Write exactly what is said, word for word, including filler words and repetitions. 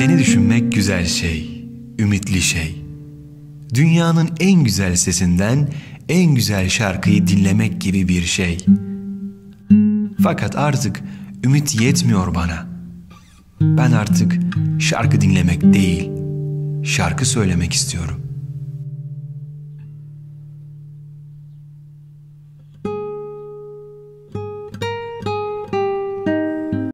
Seni düşünmek güzel şey, ümitli şey. Dünyanın en güzel sesinden en güzel şarkıyı dinlemek gibi bir şey. Fakat artık ümit yetmiyor bana. Ben artık şarkı dinlemek değil, şarkı söylemek istiyorum.